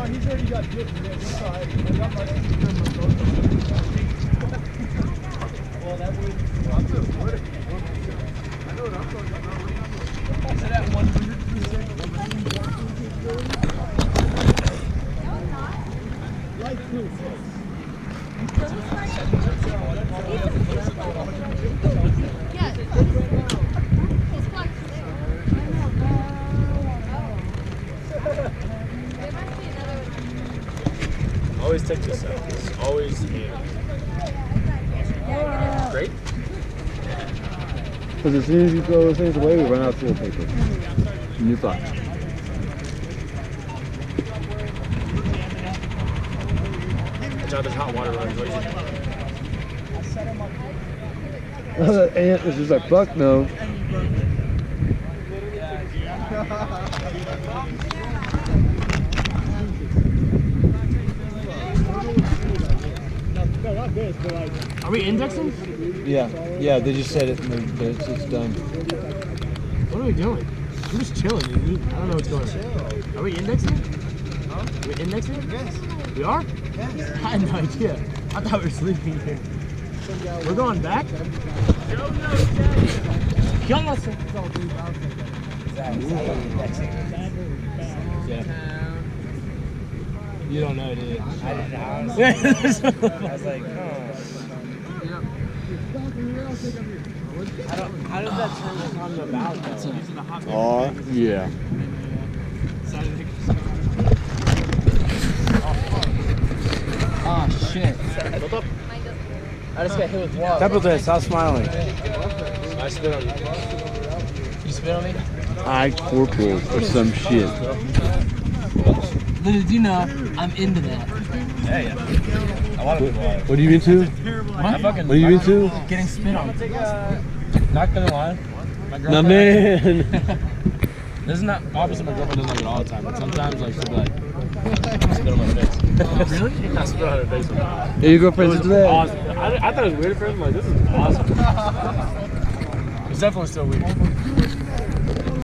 he's already got good. Well, that would. I know what I'm talking about. I said that 100%. Life proof. Always take this out. It's always here. Great. Because as soon as you throw those things away, we run out of toilet paper. New thought. John, there's hot water running. That ant is just like, fuck no. Are we indexing? Yeah, they just said it, it's done. What are we doing? We're just chilling. I don't know what's going on. Are we indexing? Huh? Are we indexing? Yes. We are? Yes. I had no idea. I thought we were sleeping here. We're going back? Young us. Yeah. You don't know, dude. I didn't know. I was like, oh. How does that turn on the valve though? Oh, yeah. Oh shit. I just got hit with water. Tap with this, stop smiling. I spit on you. You spit on me? I corporal or some shit. Little do you know, I'm into that. Hey, a lot of people are. What are you into? What? What are you into? Getting spit on. Not gonna lie. My No girlfriend. man. This is not, obviously my girlfriend doesn't like it all the time, but sometimes like she'll be like, spit on my face. Really? I spit on her face. Yeah, your girlfriend's into that? Awesome. I thought it was weird at first, I'm like, this is awesome. It's definitely still weird.